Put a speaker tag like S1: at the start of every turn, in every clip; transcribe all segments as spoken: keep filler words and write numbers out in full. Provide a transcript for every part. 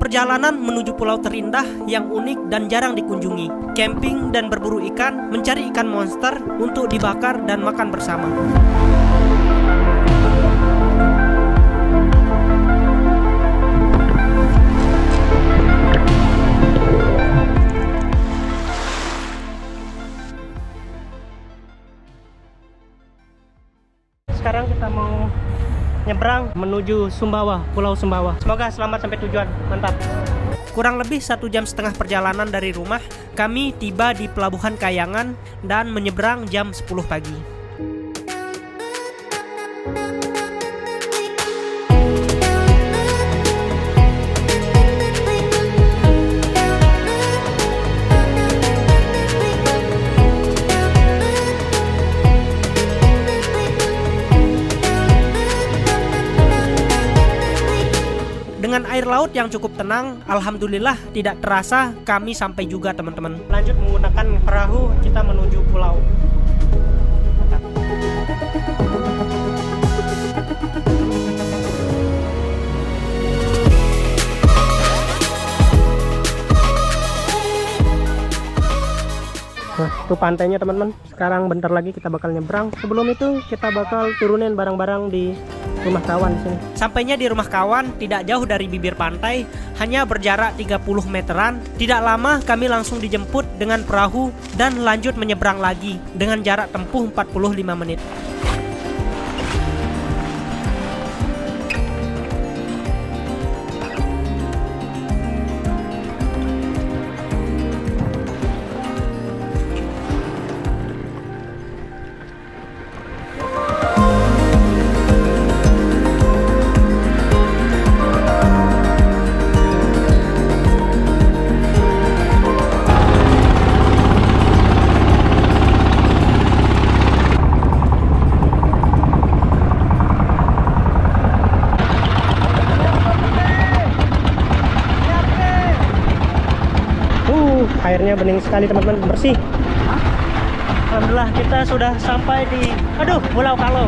S1: perjalanan menuju pulau terindah yang unik dan jarang dikunjungi. Camping dan berburu ikan, mencari ikan monster untuk dibakar dan makan bersama. Sekarang kita mau nyebrang menuju Sumbawa, Pulau Sumbawa. Semoga selamat sampai tujuan. Mantap. Kurang lebih satu jam setengah perjalanan dari rumah, kami tiba di Pelabuhan Kayangan dan menyeberang jam sepuluh pagi. Dengan air laut yang cukup tenang, alhamdulillah tidak terasa kami sampai juga teman-teman. Lanjut menggunakan perahu, kita menuju pulau. Nah, itu pantainya teman-teman. Sekarang bentar lagi kita bakal nyebrang. Sebelum itu kita bakal turunin barang-barang di rumah kawan di sini. Sampainya di rumah kawan tidak jauh dari bibir pantai, hanya berjarak tiga puluh meteran. Tidak lama kami langsung dijemput dengan perahu dan lanjut menyeberang lagi dengan jarak tempuh empat puluh lima menit. Airnya bening sekali teman-teman, bersih. Alhamdulillah kita sudah sampai di aduh Pulau Kalong.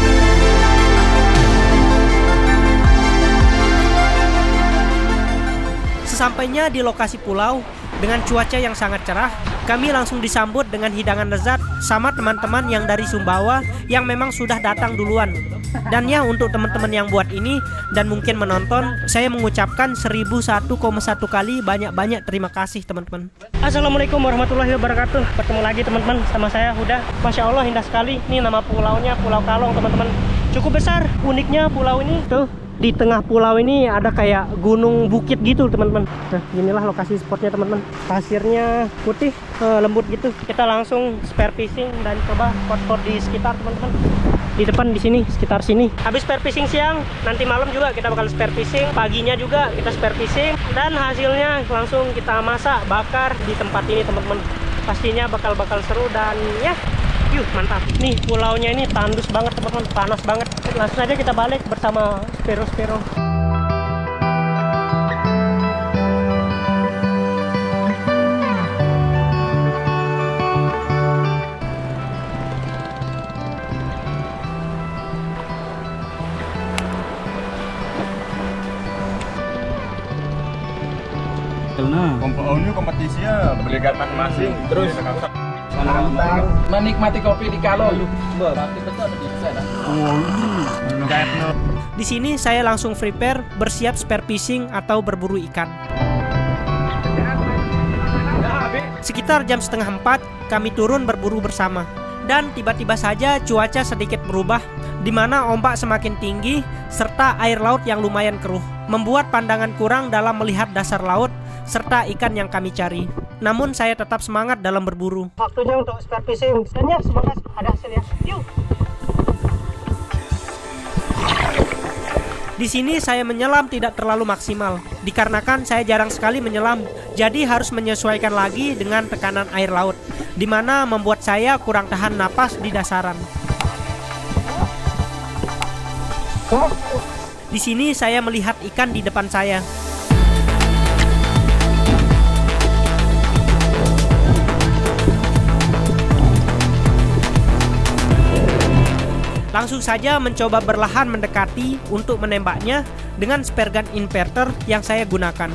S1: Sesampainya di lokasi pulau dengan cuaca yang sangat cerah, kami langsung disambut dengan hidangan lezat sama teman-teman yang dari Sumbawa yang memang sudah datang duluan. Dan ya, untuk teman-teman yang buat ini dan mungkin menonton, saya mengucapkan seribu satu koma satu kali banyak-banyak terima kasih teman-teman. Assalamualaikum warahmatullahi wabarakatuh. Bertemu lagi teman-teman sama saya Huda. Masya Allah indah sekali. Ini nama pulaunya Pulau Kalong teman-teman. Cukup besar. Uniknya pulau ini tuh, di tengah pulau ini ada kayak gunung bukit gitu teman-teman. Nah, inilah lokasi spotnya teman-teman. Pasirnya putih, eh, lembut gitu. Kita langsung spare fishing dan coba spot-spot di sekitar teman-teman. Di depan di sini, sekitar sini. Habis spare fishing siang, nanti malam juga kita bakal spare fishing. Paginya juga kita spare fishing dan hasilnya langsung kita masak, bakar di tempat ini teman-teman. Pastinya bakal-bakal seru dan ya, yuk mantap. Nih pulaunya ini tandus banget teman-teman, panas banget. Langsung aja kita balik bersama Spiro-Spiro.
S2: Nah,
S3: oh, ini kompetisinya berliga masing-masing. Terus
S2: menantang menikmati kopi di Kalong.
S1: Di sini saya langsung prepare bersiap spare fishing atau berburu ikan. Sekitar jam setengah empat kami turun berburu bersama. Dan tiba-tiba saja cuaca sedikit berubah, di mana ombak semakin tinggi serta air laut yang lumayan keruh, membuat pandangan kurang dalam melihat dasar laut serta ikan yang kami cari. Namun saya tetap semangat dalam berburu. Waktunya untuk spare fishing. Dan ya, semoga ada hasil ya. Yuk. Di sini saya menyelam tidak terlalu maksimal, dikarenakan saya jarang sekali menyelam, jadi harus menyesuaikan lagi dengan tekanan air laut, di mana membuat saya kurang tahan napas di dasaran. Di sini saya melihat ikan di depan saya. Langsung saja mencoba berlahan mendekati untuk menembaknya dengan spare gun inverter yang saya gunakan.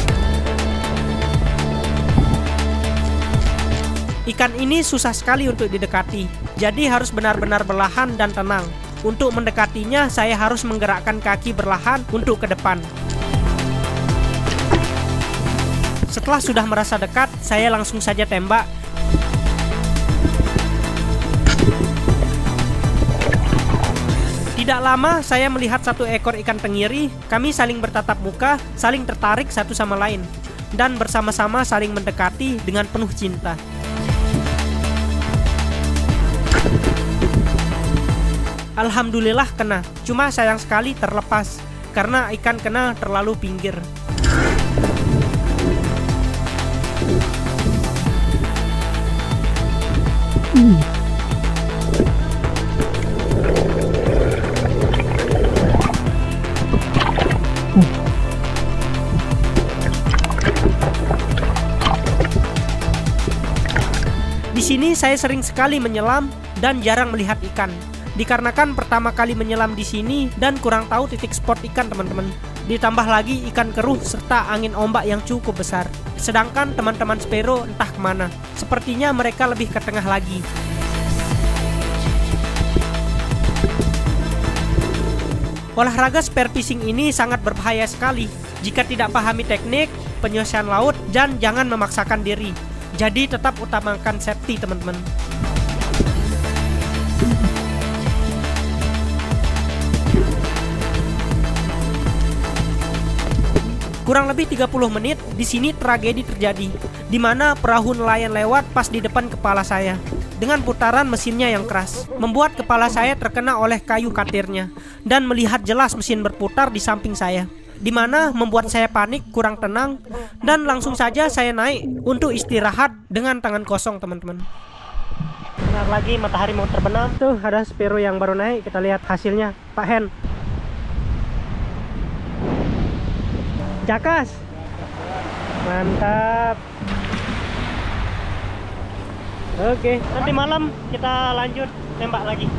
S1: Ikan ini susah sekali untuk didekati, jadi harus benar-benar berlahan dan tenang. Untuk mendekatinya, saya harus menggerakkan kaki berlahan untuk ke depan. Setelah sudah merasa dekat, saya langsung saja tembak. Tidak lama saya melihat satu ekor ikan tenggiri. Kami saling bertatap muka, saling tertarik satu sama lain, dan bersama-sama saling mendekati dengan penuh cinta. Alhamdulillah kena, cuma sayang sekali terlepas karena ikan kena terlalu pinggir. Hmm. Di sini saya sering sekali menyelam dan jarang melihat ikan. Dikarenakan pertama kali menyelam di sini dan kurang tahu titik spot ikan teman-teman. Ditambah lagi ikan keruh serta angin ombak yang cukup besar. Sedangkan teman-teman Sparrow entah kemana. Sepertinya mereka lebih ke tengah lagi. Olahraga spear fishing ini sangat berbahaya sekali jika tidak pahami teknik, penyelesaian laut, dan jangan memaksakan diri. Jadi tetap utamakan safety teman-teman. Kurang lebih tiga puluh menit di sini tragedi terjadi, di mana perahu nelayan lewat pas di depan kepala saya. Dengan putaran mesinnya yang keras, membuat kepala saya terkena oleh kayu katirnya dan melihat jelas mesin berputar di samping saya. Di mana membuat saya panik, kurang tenang, dan langsung saja saya naik untuk istirahat dengan tangan kosong teman-teman. Bentar lagi matahari mau terbenam. Tuh ada Sparrow yang baru naik, kita lihat hasilnya. Pak Hen, jakas, mantap. Oke, nanti malam kita lanjut tembak lagi.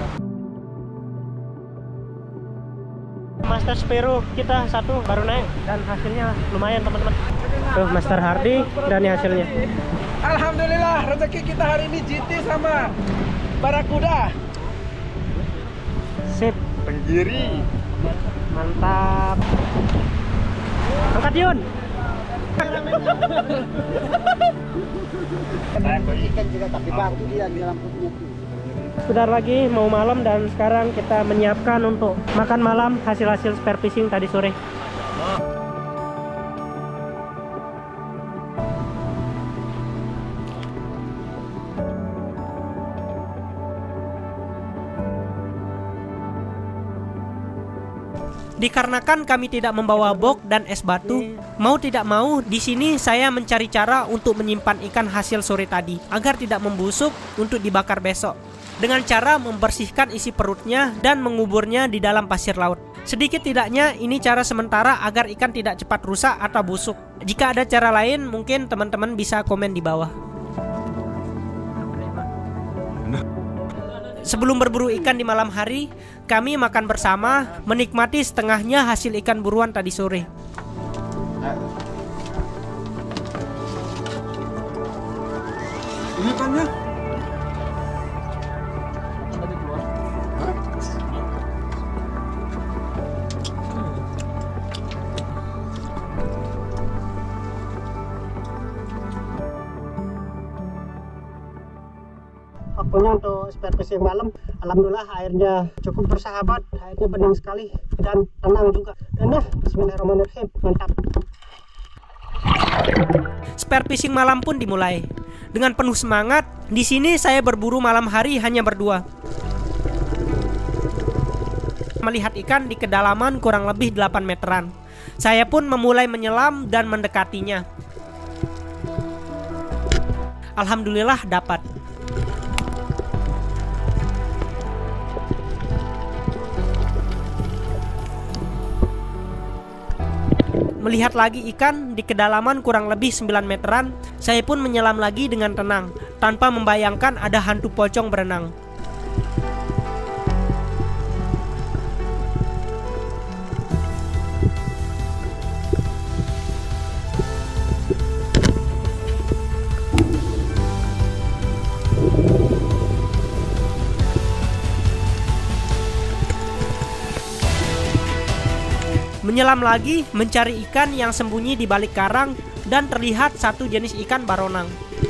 S1: Master Sparrow kita satu baru naik dan hasilnya lumayan teman-teman. Tuh Master Hardy dan hasilnya.
S2: Alhamdulillah rezeki kita hari ini G T sama Barakuda.
S1: Sip.
S3: Tenggiri.
S1: Mantap. Angkat Yun.
S4: Ikan juga tapi batu dia di dalam perutnya.
S1: Sebentar lagi mau malam dan sekarang kita menyiapkan untuk makan malam hasil-hasil spear fishing tadi sore. Dikarenakan kami tidak membawa box dan es batu, mau tidak mau di sini saya mencari cara untuk menyimpan ikan hasil sore tadi agar tidak membusuk untuk dibakar besok. Dengan cara membersihkan isi perutnya dan menguburnya di dalam pasir laut. Sedikit tidaknya ini cara sementara agar ikan tidak cepat rusak atau busuk. Jika ada cara lain mungkin teman-teman bisa komen di bawah. Sebelum berburu ikan di malam hari, kami makan bersama, menikmati setengahnya hasil ikan buruan tadi sore.
S3: Ini ikannya.
S1: Waktunya untuk spear fishing malam, alhamdulillah airnya cukup bersahabat, airnya bening sekali dan tenang juga. Dan ya, bismillahirrahmanirrahim, mantap. Spear fishing malam pun dimulai. Dengan penuh semangat, di sini saya berburu malam hari hanya berdua. Melihat ikan di kedalaman kurang lebih delapan meteran. Saya pun memulai menyelam dan mendekatinya. Alhamdulillah dapat. Melihat lagi ikan di kedalaman kurang lebih sembilan meteran, saya pun menyelam lagi dengan tenang, tanpa membayangkan ada hantu pocong berenang. Menyelam lagi, mencari ikan yang sembunyi di balik karang, dan terlihat satu jenis ikan baronang.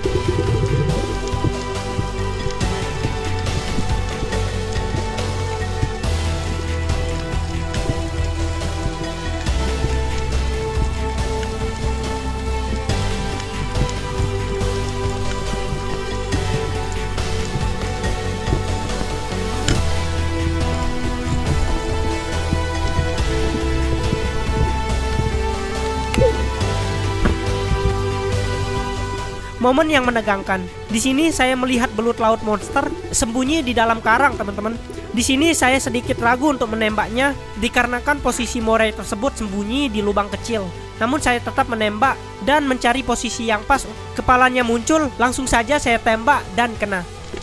S1: Momen yang menegangkan. Di sini saya melihat belut laut monster sembunyi di dalam karang, teman-teman. Di sini saya sedikit ragu untuk menembaknya dikarenakan posisi moray tersebut sembunyi di lubang kecil. Namun saya tetap menembak dan mencari posisi yang pas. Kepalanya muncul, langsung saja saya tembak dan kena.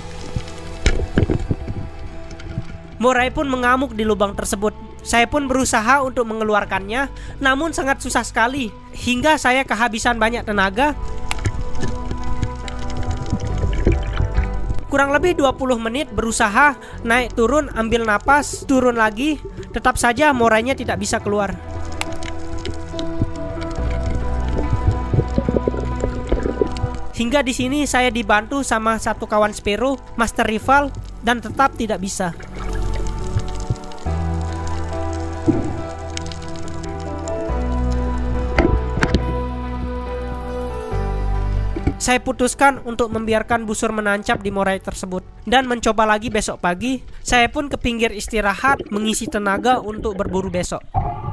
S1: Moray pun mengamuk di lubang tersebut. Saya pun berusaha untuk mengeluarkannya, namun sangat susah sekali hingga saya kehabisan banyak tenaga. Kurang lebih dua puluh menit berusaha naik turun, ambil napas, turun lagi. Tetap saja morainya tidak bisa keluar. Hingga di sini saya dibantu sama satu kawan Sparrow, Master Rival, dan tetap tidak bisa. Saya putuskan untuk membiarkan busur menancap di moray tersebut dan mencoba lagi besok pagi. Saya pun ke pinggir istirahat mengisi tenaga untuk berburu besok.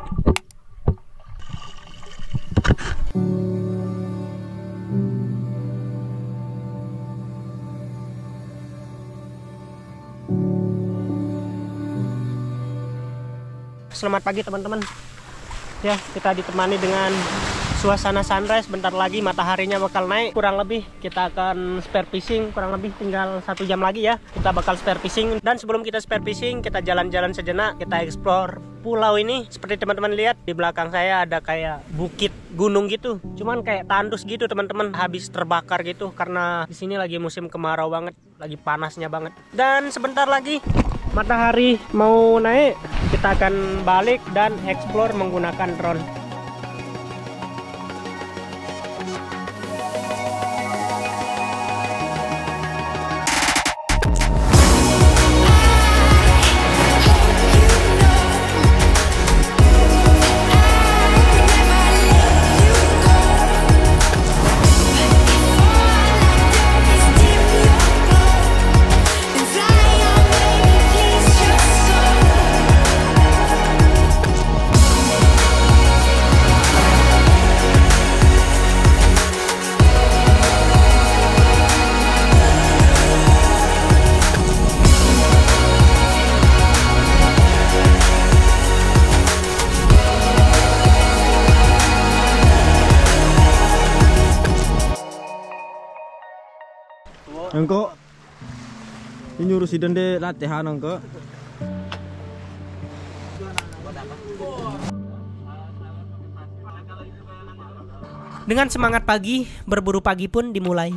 S1: Selamat pagi teman-teman. Ya, kita ditemani dengan suasana sunrise. Bentar lagi mataharinya bakal naik. Kurang lebih kita akan spare fishing. Kurang lebih tinggal satu jam lagi ya, kita bakal spare fishing. Dan sebelum kita spare fishing, kita jalan-jalan sejenak, kita explore pulau ini. Seperti teman-teman lihat di belakang saya ada kayak bukit gunung gitu, cuman kayak tandus gitu teman-teman, habis terbakar gitu karena di sini lagi musim kemarau banget, lagi panasnya banget. Dan sebentar lagi matahari mau naik, kita akan balik dan explore menggunakan drone.
S3: Engko nyuruh si dende latihan engko.
S1: Dengan semangat pagi, berburu pagi pun dimulai.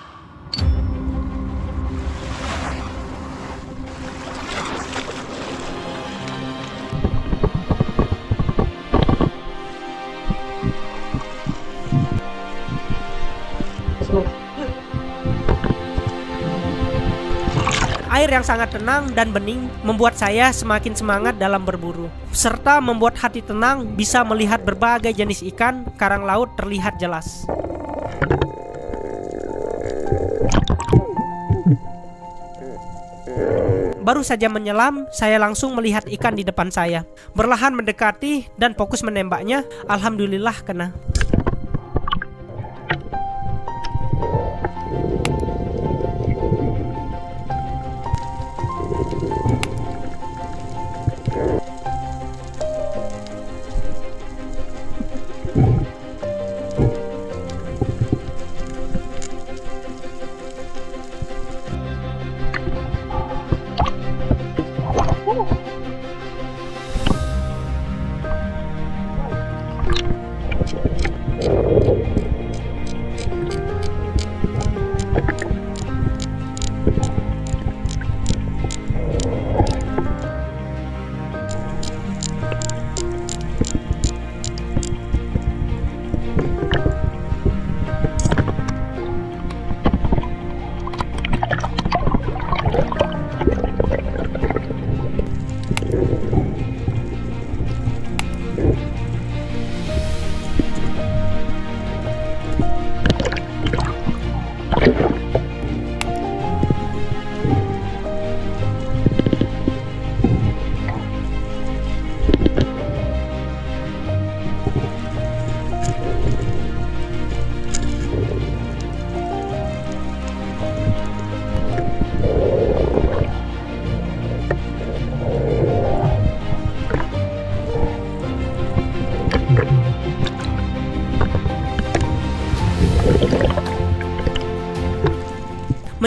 S1: Air yang sangat tenang dan bening membuat saya semakin semangat dalam berburu, serta membuat hati tenang bisa melihat berbagai jenis ikan. Karang laut terlihat jelas. Baru saja menyelam, saya langsung melihat ikan di depan saya. Berlahan mendekati dan fokus menembaknya. Alhamdulillah kena.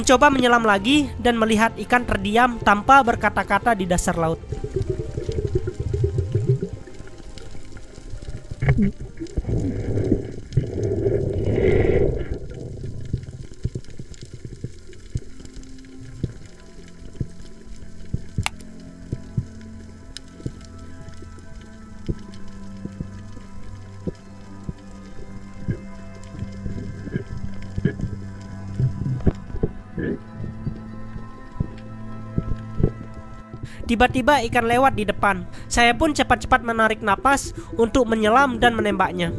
S1: mencoba menyelam lagi dan melihat ikan terdiam tanpa berkata-kata di dasar laut. Tiba-tiba ikan lewat di depan. Saya pun cepat-cepat menarik napas untuk menyelam dan menembaknya.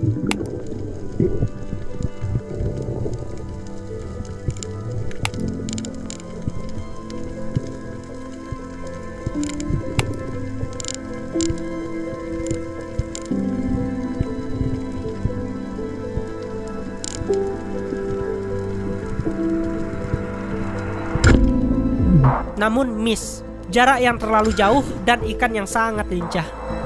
S1: Namun miss. Jarak yang terlalu jauh dan ikan yang sangat lincah.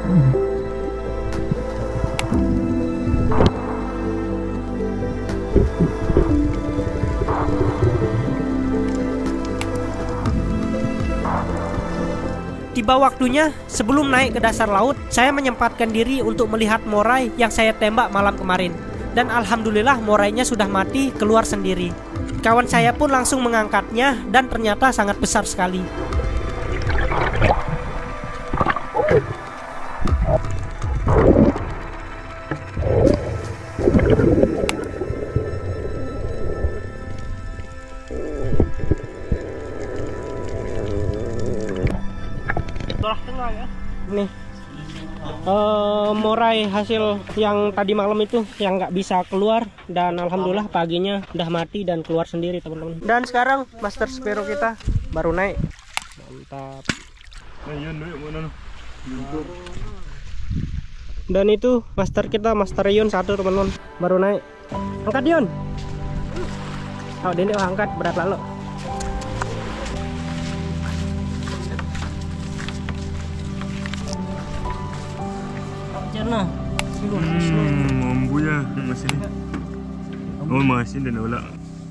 S1: Tiba waktunya, sebelum naik ke dasar laut, saya menyempatkan diri untuk melihat morai yang saya tembak malam kemarin. Dan alhamdulillah morainya sudah mati keluar sendiri. Kawan saya pun langsung mengangkatnya dan ternyata sangat besar sekali. Nih uh, morai hasil yang tadi malam itu yang nggak bisa keluar, dan alhamdulillah paginya udah mati dan keluar sendiri teman-teman. Dan sekarang Master Sparrow kita baru naik. Mantap. Dan itu master kita, Master Yun satu teman-teman, baru naik. Angkat Yun. Oh Dini oh, angkat berat lalu. Nah,
S3: hmm, mambu ya masih ni. Oh masih dan olah.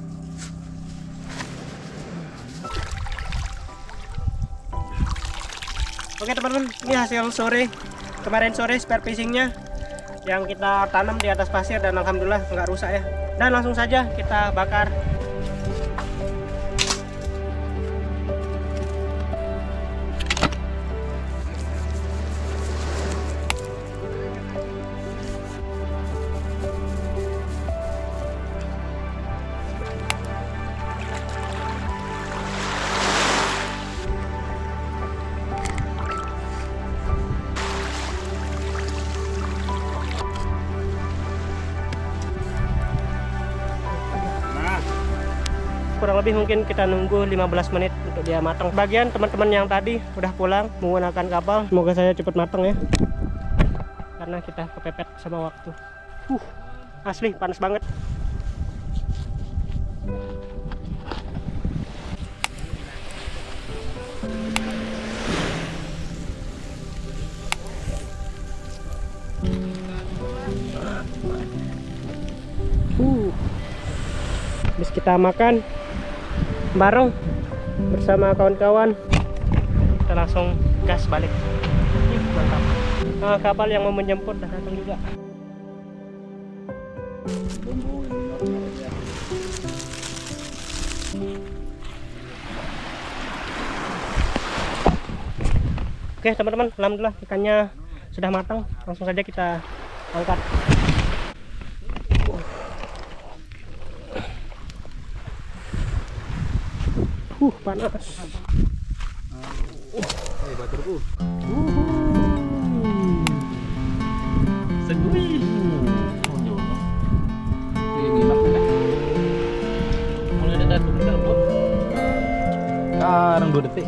S1: Oke teman-teman, ini hasil sore kemarin sore spear fishingnya yang kita tanam di atas pasir dan alhamdulillah nggak rusak ya. Dan langsung saja kita bakar. Kurang lebih mungkin kita nunggu lima belas menit untuk dia matang. Bagian teman-teman yang tadi udah pulang menggunakan kapal, semoga saya cepat matang ya, karena kita kepepet sama waktu. Uh, asli panas banget. Uh, habis kita makan bareng bersama kawan-kawan, kita langsung gas balik. Ih, mantap. Nah, kapal yang mau menjemput dah datang juga. Oke teman-teman, alhamdulillah ikannya sudah matang. Langsung saja kita angkat. Uh, panas. Uh. Hey, baturku. Uh. Segui. Ini makan. Mulai ada tunggal belum? Sekarang dua detik.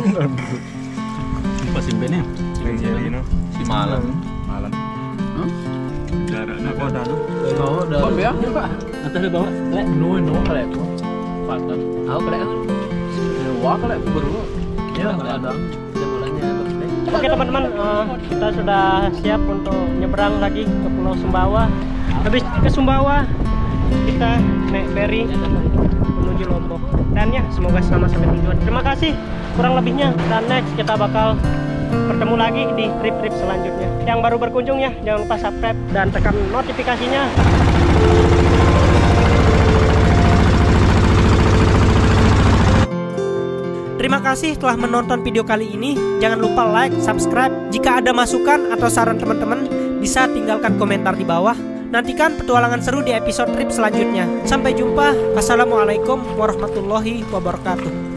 S1: Pas simpennya.
S3: Ini
S5: si malam.
S3: Malam. Hah? Jaraknya kau dah tu.
S5: Kau dah.
S2: Kau biar ni pak.
S5: Atas dia bawa. Lek no no lek. Patah. Aku lek.
S2: Wah kalau berdua.
S5: Ya ada. Jempolannya.
S1: Oke teman-teman, uh, kita sudah siap untuk nyebrang lagi ke Pulau Sumbawa. Habis ke Sumbawa, kita naik ferry menuju Lombok. Dan ya, semoga selamat sampai tujuan. Terima kasih kurang lebihnya. Dan next kita bakal bertemu lagi di trip-trip selanjutnya. Yang baru berkunjung ya, jangan lupa subscribe dan tekan notifikasinya. Terima kasih telah menonton video kali ini. Jangan lupa like, subscribe. Jika ada masukan atau saran teman-teman, bisa tinggalkan komentar di bawah. Nantikan petualangan seru di episode trip selanjutnya. Sampai jumpa. Assalamualaikum warahmatullahi wabarakatuh.